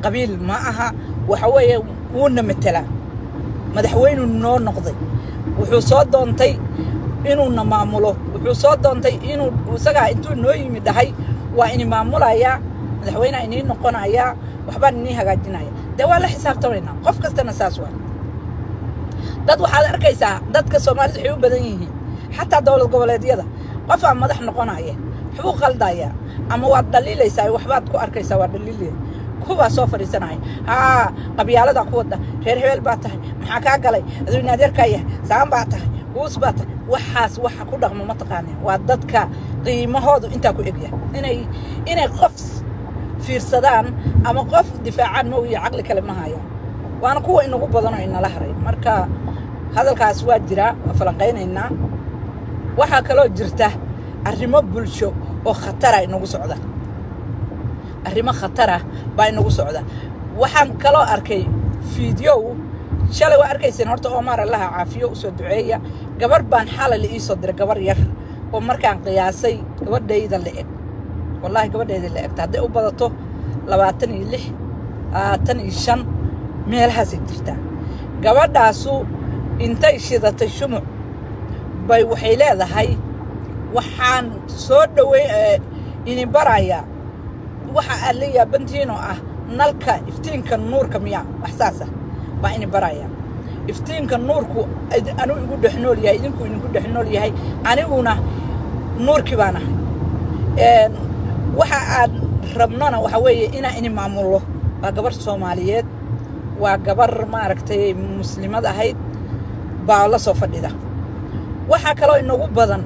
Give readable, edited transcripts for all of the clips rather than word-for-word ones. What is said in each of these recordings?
قبيل معها وحوي ونا مثلا مدحوين النور نقضي وحصاد دونتي إنه نمامله وحصاد دونتي إنه وسجع أنتو نوي مدحي وإني معموله يا مدحوين إني نقنا يا وحبان إني هجدنا يا ده ولا حساب توينا قف كستنا ساسوان dad waxaad arkaysaa dadka Soomaalidu waxay u badan yihiin xataa dawlad goboleedyada qof aan madax noqonaya wuxuu qaldaya ama waad dhaliilaysaa waxbaad ku arkaysaa waa dhaliilay kuwa soo fariisanay qabyaalada ku wada reer hebel baa tahay maxaa ka galay aduu naadirkaya saan baa tahay hoos baa tahay waxaas waxa ku dhaqmo ma taqaanay waa dadka qiimahoodu inta ku egya inay qof fiirsadaan ama qof difaacaan ma iyo aqli kale ma haya waana kuwa inagu badano in la haray marka hadalkaas waa jira falanqeynayna waxa kale oo jirta arrimo bulsho oo khatar ah inagu socda arrimo khatar ah baa inagu socda waxaan kale oo arkay video shalay waa arkayseen horta Omar Allah caafiyo u soo duceeya gabar baan xalal ii soo diray gabar yar oo markaan qiyaasay gabadhayda la eg wallahi gabadhayda la eg taday u badato 26 25 meelahaas jirta gabadhaasu intay shidatay shumu bay waxay leedahay waxaan soo dhaweey in baraya waxa aliya bantiino ah nalka iftiinka nuurka miya waxsaasa baa in baraya iftiinka nuurku anu igu dhaxnool yahay idinku idinku dhaxnool yahay aniguna nuurki baana waxa aad rabnana waxa weeye in maamulo waa gabar Soomaaliyeed waa gabar ma aragtay muslimad ahayd baa la soo fadhida waxa kale oo inagu badan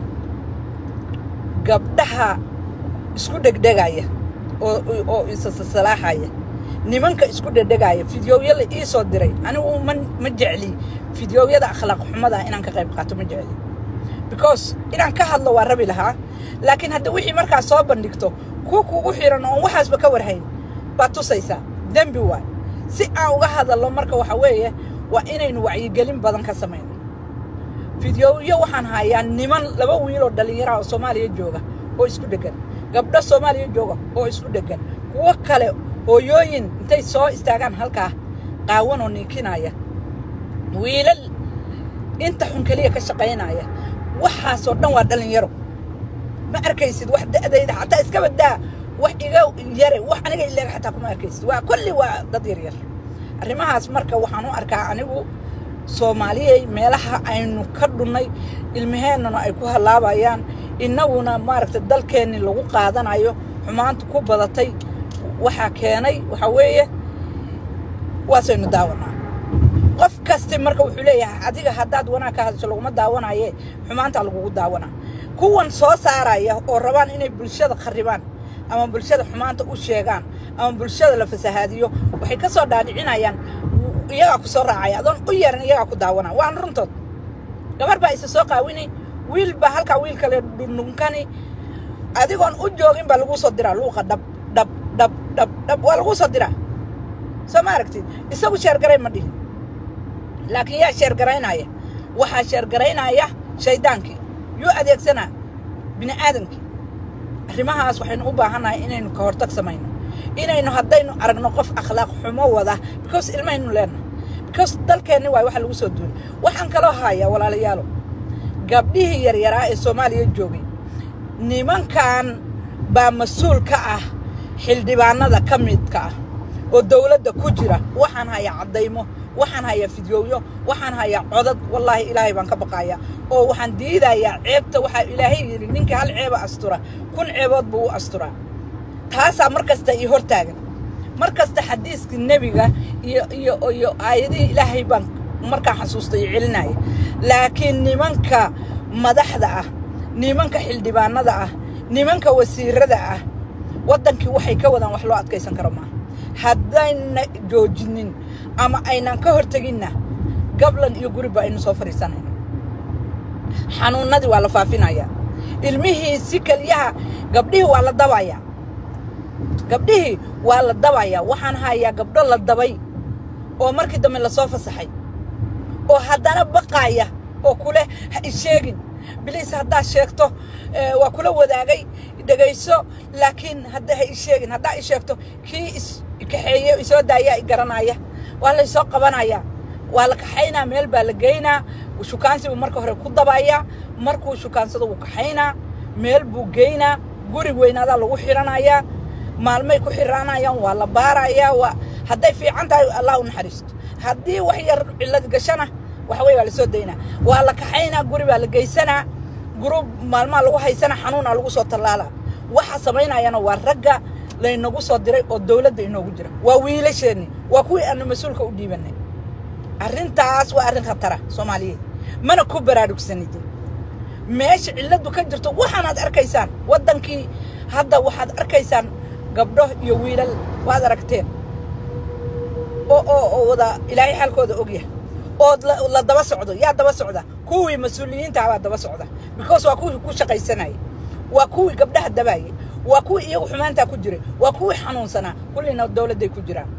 gabdhaha isku dhegdhegaya oo isa salaaxaya nimanka isku dhegdhegaya fiidiyowyada ii soo diray anigu ma jecli fiidiyowyada akhlaaq xumada inaan ka qayb qaato ma jecli because inaan ka hadlo waa rabi lahaa laakiin hadda wixii markaa soo bandhigto kugu xiran oo waxaasba ka warhayn baa tusaysa dambi waa si aan uga hadallo marka waxa weeye waa inaynu wacyi gelin badan ka sameeyno fiidiyoyo waxaan hayaa niman laba wiil oo dhalinyaro oo Soomaaliya jooga oo isku dhagan gabdho Soomaaliya jooga oo isku dhagan kuwa kale hooyooyin intay soo istaagaan halka qaawan oo nikinaya wiilal inta xun kaliya ka shaqeynaya waxaas oo dhan waa dhalinyaro ma arkaysid wax da'dayda xataa iska badaa wax iga yare wax aniga ilaa xataa kuma arkaysid waa kulli waa dad yar arrimahaas marka waxaan u arkaa anigu Soomaaliyay meelaha aynu ka dhunay ilmaheennana ay ku halaabayaan inaguna maaragtay dalkeenni lagu qaadanayo xumaanta ku badatay waxa keenay waxa weeye waasaynu daawanaa qof kasta marka wuxuu leeyahay adiga hadaad wanaag ka hadasho laguma daawanaye xumaanta lagu daawanaa kuwan soo saaraya oo rabaan inay bulshada kharibaan ama bulshada xumaanta u sheegaan ama bulshada la fasahaadiyo waxay ka soo dhaadhicinayaan iyaga ku soo raacay adoon u yeeran iyaga ku daawana waan runtood gabar baa isa soo qaawini wiil ba halka wiil kale dhununkani adigoon u joogin baa lagu soo diraa luuqa dab waa lagu soo diraa soo ma aragtid isagu sheer garay ma dhihin laakiin yaa sheer garaynaya waxa sheer garaynaya shaydaankii yoo adeegsana bini aadamkii arrimahaas waxaynu u baahanahay inaynu ka hortag samayno inaynu haddaynu aragno qof akhlaaq xumo wada because ilmaynu leena because dalkeenni waxa lagu soo duulay waxaan kala hayaa walaalayaal gabdhihii yaryaraa ee Soomaaliya joogay nimankan baa mas'uul ka ah xildhibaanada ka midka ah oo dawladda ku jira waxaan hayaa cadeymo waxaan hayaa fiidiyoyo waxaan hayaa codad wallahi ilaahay baan ka baqaya oo waxaan diidayaa ceebta waxa ilaahay yiri ninka hal ceeba astura kun ceebood buu astura taasa markasta ii hortaagan markasta xadiiska nabiga iyo aayadii ilaahay baan marka xasuustay celinay laakiin nimanka madaxda ah nimanka xildhibaanada ah nimanka wasiirada ah wadankii waxay ka wadaan wax loo adkeysan karo ma haddayna joojinin ama aynan ka hortaginna gablan iyo guriba aynu soo fariisanayno xanuunadii waa la faafinaya ilmihii si kaliyaha gabdhihii waa la dabaya gabdhihii waa la dabaya waxaan hayaa gabdho la dabay oo markii dambe la soo fasaxay oo haddana baqaya oo kule ha isheegin bilis hadda sheegto waa kula wadaagay dhageyso laakiin hadda ha isheegin hadda isheegto kii kaxeeyo isoo daaya igaranaya waa la soo qabanaya waa la kaxayna meel baa la geynaa shukaansi marka hore ku dabaya markuu shukaansado uu kaxayna meel buu geynaa guri weynaada lagu xiranaya maalmay ku xiranayaan waa la baaraya waa haday fiican tahay Allah u naxariisto hadii wax yar cilad gashana waxa way la soo deynaa waa la kaxayna guri baa la geysanaa group maalma lagu haysana xanuuna lagu soo talaala waxa sameynayana waa ragga la inagu soo diray oo dawladda inoogu jira waa wiilasheeni waa kuwii aanu mas'uulka u dhiibanay arrintaas waa arrin khatar ah Soomaaliyeed mana ku baraarugsanidin meesha ciladu ka jirto waxaad arkaysaan wadankii hadda waxaad arkaysaan gabdho iyo wiilal waad aragteen oo wada ilaahay xalkooda ogyahay oo la daba socdo yaa daba socda kuwii mas'uuliyiinta ah daba socda because waa kuwii ku shaqaysanay waa kuwii gabdhaha dabaayay waa kuwii iyagu xumaanta ku jiray waa kuwii xanuunsana kullina dawladday ku jiraan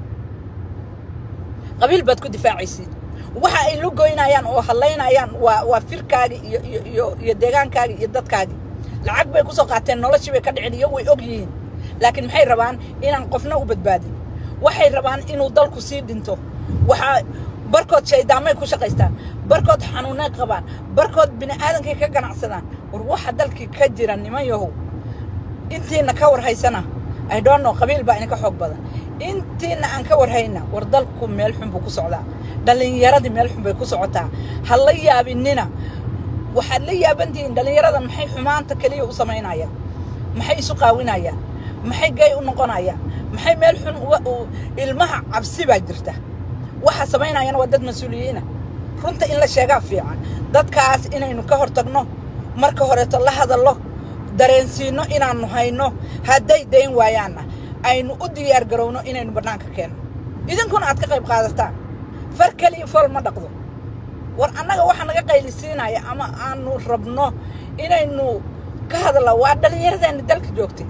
qabiil bad ku difaacaysi waxa ay lu goynayaan oo haleynayaan waa firkaaga iyo deegaankaaga iyo dadkaaga lacag bay ku soo qaateen noloshii bay ka dhicin iyagu way og yihiin laakiin maxay rabaan inaan qofna u badbaadin waxay rabaan inuu dalku sii dhinto waxa barkood shaydaamay ku shaqaystaan barkood xanuunay qabaan barkood bini'aadankay ka ganacsadaan war waxa dalkii ka jira niman yahow intiina ka war haysana I don't know qabiil baa inka xoog badan intiina aan ka war hayna war dalku meel xun buu ku socdaa dhalinyaradii meel xun bay ku socotaa hal la yaabinina waxa la yaabantiin dhalinyarada maxay xumaanta kaliya u sameynayaan maxay isu qaawinayaan maxay gay u noqonayaan maxay meel xun ilmaha cabsi baa jirta waxa sameynayaan waa dad mas'uuliyiina runta in la sheegaa fiican dadkaas inaynu ka hortagno marka hore la hadallo dareensiino inaanu hayno haday deyn waayaana aynu u diyaar garowno inaynu barnaanka keeno idinkuna aad ka qayb qaadataan farkali fol ma dhaqdo war annaga waxa naga qaylisiinaya ama aanu rabno inaynu ka hadalno waa dhalinyarada dalka joogtay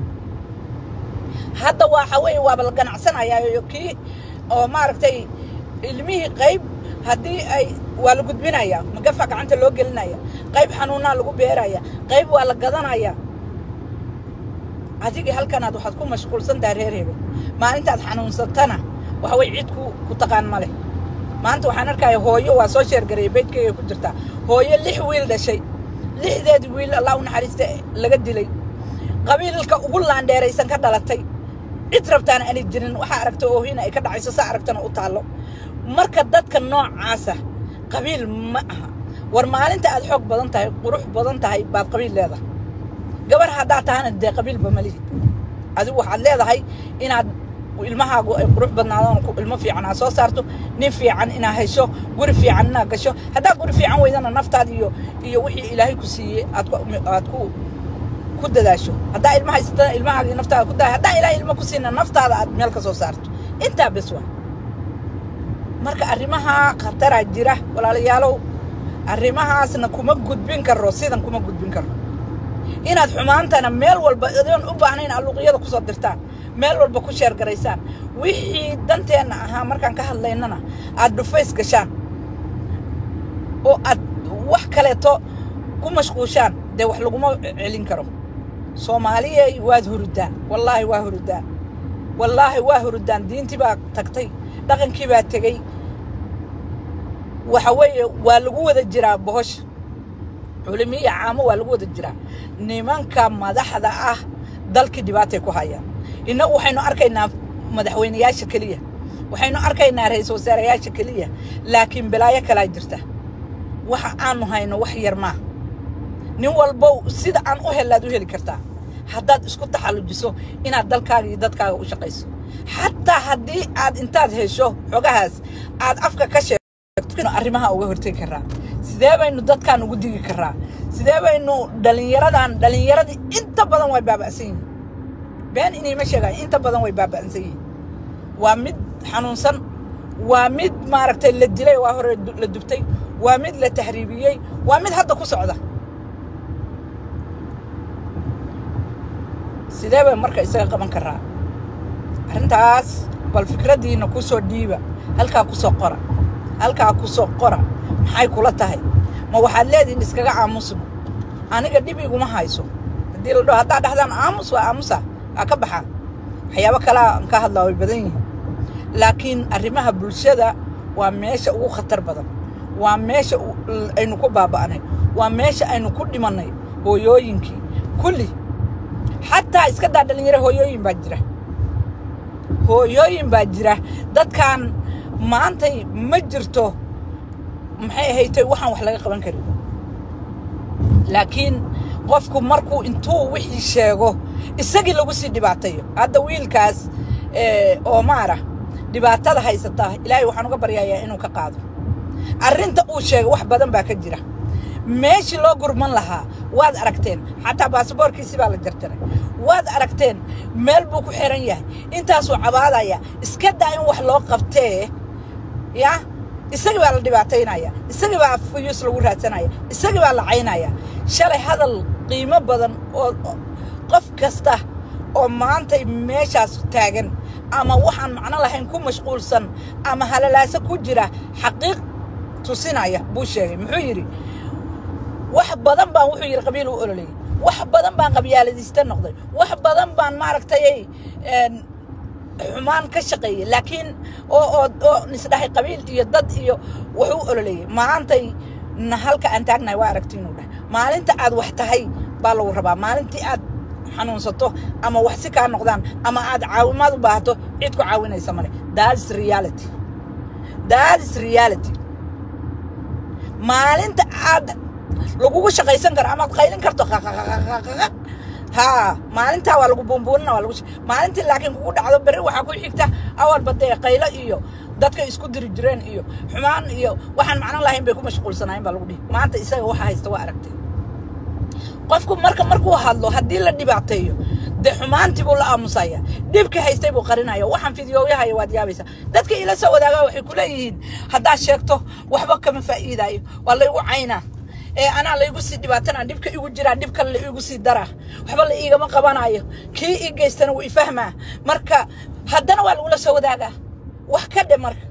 hadda waxa weeye waa bal ganacsanaya kii oo maaragtay ilmihii qayb hadii ay waa la gudbinaya magafa gacanta loo gelinaya qayb xanuuna lagu beeraya qayb waa la gadanaya adiga halkan aad waxaad ku mashquulsan daareereebo maalinta aad xanuunsatana waxa way cid ku taqaan male maanta waxaan arkayaa hooyo waa soo sheer garay beedkayga ku jirta hooyo 6 wiil dhashay 6deed wiil Allah u naxariista laga dilay qabiilka ugu laandheeraysan ka dhalatay cid rabtaan aan jirin waxa aragto oo hina ay ka dhacayso sa aragtana u taalo marka dadka noocaasa qabiil ma aha war maalinta aad xoog badan tahay qurux badan tahay baad qabiil leedahay gabar hadaa taana de qabiil ba malihid adigu waxaad leedahay inaad ilmahaagu ay qurux badnaadaan ku ilmo fiican aad soo saarto nin fiican ina hayso guri fiican ina gasho hadaa guri fiican weydana naftaada iyo wixii ilaahay ku siiyay aad ku dadaasho hadaa ilmahaaga naftaada ku daa hadaa ilaahay ilmo ku siina naftaada aad meel ka soo saarto inta bas waa marka arrimaha khatar jira walaalayaalow arrimahaasna kuma gudbin karo sidan kuma gudbin karo inaad xumaantana meel walba adoon u baahnayn aluqiyada ku soo dirtaan meel walba ku sheer garaysaan wixii danteena aha markaan ka hadlaynana aad dhufays gashaan oo aad wax kale to ku mashquushaan de wax lagu ma celin karo Soomaaliyeey waad hurdaan wallahi waa hurdaan wallahi waa hurdaan diintii baa tagtay dhaqankii baa tagay waxa weeye waa lagu wada jiraa bohosh culimiya caamo waa lagu wada jiraa nimanka madaxda ah dalkii dhibaatay ku hayaan inagu waxaynu arkaynaa madaxweynayaasha kaliya waxaynu arkaynaa ra'iisul wasaarayaasha kaliya laakiin balaayo kala jirta waxa aanu hayno wax yar ma nin walba sida aan u helaad u heli kartaa haddaad isku taxallujiso inaad dalkaaga iyo dadkaaga u shaqayso hatta haddii aad intaad hesho xogahaas aad afka ka sheegto arrimaha uga hortagi karaa sidee baynu dadkaan ugu digi karaa sidee baynu dhalinyaradii inta badan way baaba'san yihiin been inay ma sheegaan inta badan way baaba'san yihiin waa mid xanuunsan waa mid maaragtay la dilay waa hore la dubtay waa mid la tahriibiyay waa mid hadda ku socda sidee bay marka isaga qaban karaa arrintaas bal fikradiina ku soo dhiiba halka ku soo qora maxay kula tahay ma waxaad leediin iskaga aamusno aniga dib iguma hayso hadii la dhaho hadaa dhahdaan aamus waa aamusa ka baxa waxyaabo kala aan ka hadlaa way badan yihiin laakiin arrimaha bulshada waa meesha ugu khatar badan waa meesha aynu ku baaba'nay waa meesha aynu ku dhimanay hooyooyinkii kulli xataa iska daa dhalinyaro hooyooyin baa jira dadkan maantay ma jirto maxay ahayd waxaan wax laga qaban karin laakiin qofku markuu intuu wixii sheego isagii lagu sii dhibaatayo hadda wiilkaas Omara dhibaatada haysata ilaahay waxaan uga baryayaa inuu ka qaado arrinta uu sheegay wax badan baa ka jira meeshii loo gurman lahaa waad aragteen xataa baasaboorkiisi baa la jarjaray waad aragteen meel buu ku xiran yahay intaasuu cabaadaya iska daa in wax loo qabtee ya isagii baa la dhibaataynaya isagii baa afuyus lagu raadsanaya isagii baa la caynaya shalay hadal qiimo badan oo qof kasta oo maanta meeshaas taagan ama waxaan macno lahayn ku mashquulsan ama halalaasa ku jira xaqiiq tusinaya buu sheegay muxuu yiri wax badan baan wuxuu yiri qabiil u ololay wax badan baan qabyaaladiista noqday wax badan baan maaragtay xumaan ka shaqeeyay laakiin oo nisdahay qabiil iyo dad iyo wuxuu ololay maantay halka aan taagnahay waa aragtiin u dhahay maalinta aad wax tahay baa lagu rabaa maalintii aad xanuunsato ama wax si ka noqdaan ama aad caawimaad u baahato cid ku caawinaysa male that's reality maalinta aad lagu shaqaysan karo ama qaylin karto ha maalinta waa lagu buunbuunna waa lagu maalintii laakiin kugu dhacdo bari waxa ku xigta awal badee qaylo iyo dadka isku diri jireen iyo xumaan iyo waxaan macno lahayn bay ku mashquulsanaayeen baa lagu dhigi maanta isaga waxa haysta waa aragtay qofku markuu hadlo hadii la dhibaateeyo de xumaantii buu la aamusaya dhibka haystay buu qarinaya waxaan fiidiyooyahay waad yaabaysa dadka ila soo wadaaga waxay ku leeyihiin hadaa sheegto waxba kama faa'iidayo waa la igu cayna ana la igu sii dhibaatana dhibka igu jira dhibka la igu sii dara waxba la iigama qabanayo kii i geystana wuu ifahmaa marka haddana waa lagu la soo wadaaga wax ka dhimarka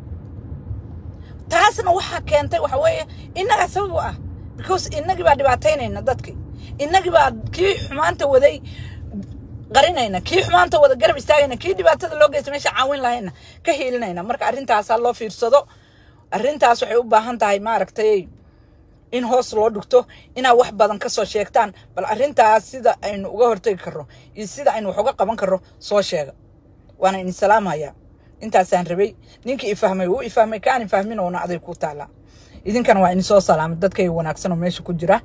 taasna waxa keentay waxa weeye inaga sabab ah because inagi baa dhibaataynayna dadkii inagi baa kii xumaanta waday qarinayna kii xumaanta wada garab istaagayna kii dhibaatada loo geystay meesha caawin lahayna ka heelinayna marka arrintaas loo fiirsado arrintaas waxay u baahan tahay maaragtay in hoos loo dhigto ina wax badan ka soo sheegtaan bal arrintaas sida aynu uga hortagi karno iyo sida aynu wax uga qaban karno soo sheega waana in salaamaya intaas aan rabay ninkii ifahmay uu ifahmay kaan ifahmin oo aday ku taala idinkana waa in soo salaam dadkay wanaagsan oo meesha ku jira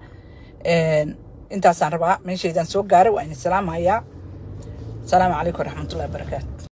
intaas aan rabaa meeshaydan soo gaaray waa in salaamaya السلام عليكم ورحمة الله وبركاته.